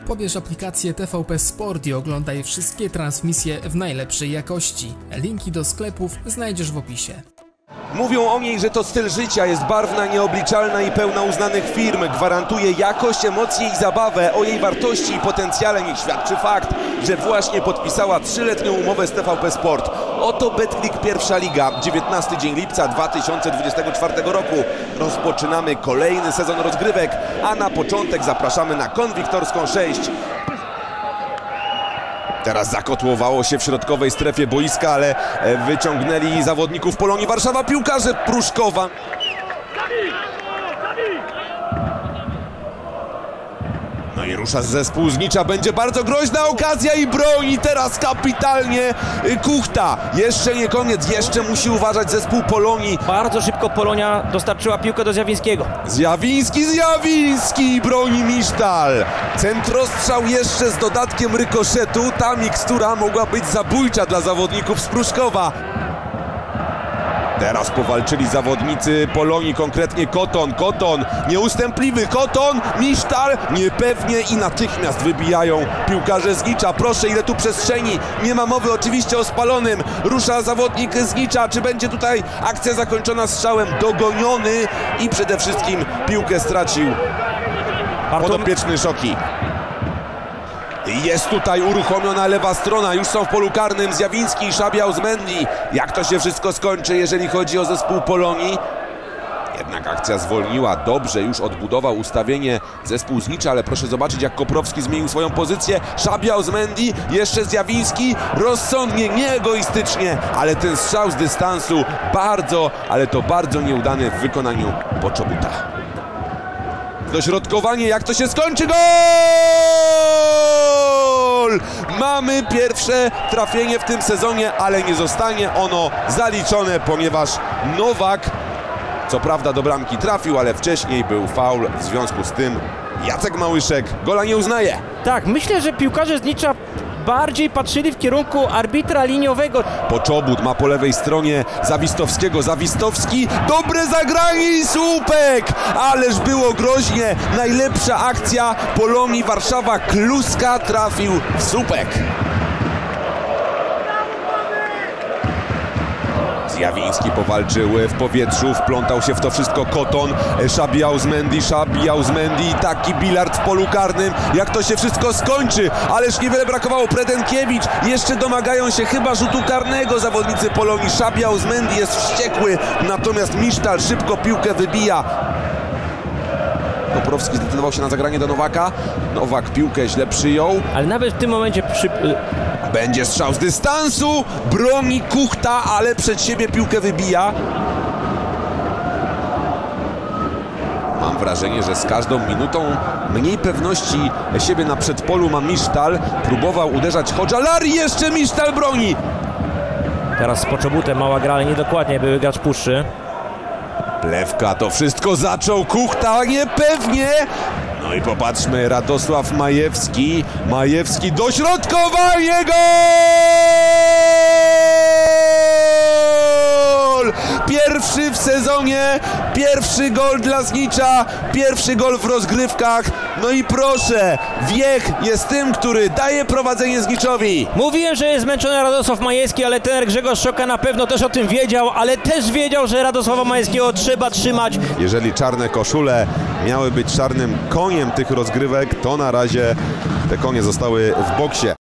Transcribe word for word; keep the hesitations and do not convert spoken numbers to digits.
Pobierz aplikację T V P Sport i oglądaj wszystkie transmisje w najlepszej jakości. Linki do sklepów znajdziesz w opisie. Mówią o niej, że to styl życia, jest barwna, nieobliczalna i pełna uznanych firm. Gwarantuje jakość, emocje i zabawę. O jej wartości i potencjale niech świadczy fakt, że właśnie podpisała trzyletnią umowę z T V P Sport. Oto Betclic Pierwsza Liga, dziewiętnasty dzień lipca dwa tysiące dwudziestego czwartego roku. Rozpoczynamy kolejny sezon rozgrywek, a na początek zapraszamy na Konwiktorską sześć. Teraz zakotłowało się w środkowej strefie boiska, ale wyciągnęli zawodników Polonii Warszawa piłkarze Pruszkowa. No i rusza zespół Znicza, będzie bardzo groźna okazja i broni teraz kapitalnie Kuchta. Jeszcze nie koniec, jeszcze musi uważać zespół Polonii. Bardzo szybko Polonia dostarczyła piłkę do Zjawińskiego. Zjawiński, Zjawiński, broni Misztal. Centrostrzał jeszcze z dodatkiem rykoszetu. Ta mikstura mogła być zabójcza dla zawodników z Pruszkowa. Teraz powalczyli zawodnicy Polonii, konkretnie Koton. Koton, nieustępliwy Koton, Misztal, niepewnie i natychmiast wybijają piłkarze Znicza. Proszę, ile tu przestrzeni, nie ma mowy oczywiście o spalonym. Rusza zawodnik Znicza, czy będzie tutaj akcja zakończona strzałem? Dogoniony i przede wszystkim piłkę stracił podopieczny Szoki. Jest tutaj uruchomiona lewa strona, już są w polu karnym Zjawiński i Szabiał z Mendy. Jak to się wszystko skończy, jeżeli chodzi o zespół Polonii? Jednak akcja zwolniła, dobrze już odbudował ustawienie zespół Znicza, ale proszę zobaczyć, jak Koprowski zmienił swoją pozycję. Szabiał z Mendy, jeszcze Zjawiński, rozsądnie, nieegoistycznie, ale ten strzał z dystansu bardzo, ale to bardzo nieudany w wykonaniu Poczobuta. Dośrodkowanie, jak to się skończy? Gol! Mamy pierwsze trafienie w tym sezonie, ale nie zostanie ono zaliczone, ponieważ Nowak, co prawda do bramki trafił, ale wcześniej był faul, w związku z tym Jacek Małyszek gola nie uznaje. Tak, myślę, że piłkarze Znicza bardziej patrzyli w kierunku arbitra liniowego. Poczobut ma po lewej stronie Zawistowskiego. Zawistowski, dobre zagranie i słupek! Ależ było groźnie. Najlepsza akcja Polonii Warszawa. Kluska trafił w słupek. Zjawiński powalczył w powietrzu, wplątał się w to wszystko Koton, Szabiał z Mendy, Szabiał z Mendy, taki bilard w polu karnym, jak to się wszystko skończy, ależ niewiele brakowało. Predenkiewicz, jeszcze domagają się chyba rzutu karnego zawodnicy Polonii. Szabiał z Mendy jest wściekły, natomiast Misztal szybko piłkę wybija. Koprowski zdecydował się na zagranie do Nowaka, Nowak piłkę źle przyjął. Ale nawet w tym momencie przy... Będzie strzał z dystansu, broni Kuchta, ale przed siebie piłkę wybija. Mam wrażenie, że z każdą minutą mniej pewności siebie na przedpolu ma Misztal. Próbował uderzać Hodżalari, jeszcze Misztal broni. Teraz z Poczobutem mała gra, ale niedokładnie, były gracz puszczy. Plewka, to wszystko zaczął Kuchta, niepewnie. No i popatrzmy, Radosław Majewski. Majewski, dośrodkowanie, gol! Pierwszy w sezonie, pierwszy gol dla Znicza, pierwszy gol w rozgrywkach. No i proszę, Wiech jest tym, który daje prowadzenie Zniczowi. Mówiłem, że jest zmęczony Radosław Majewski, ale trener Grzegorz Szoka na pewno też o tym wiedział, ale też wiedział, że Radosława Majewskiego trzeba trzymać. Jeżeli czarne koszule miały być czarnym koniem tych rozgrywek, to na razie te konie zostały w boksie.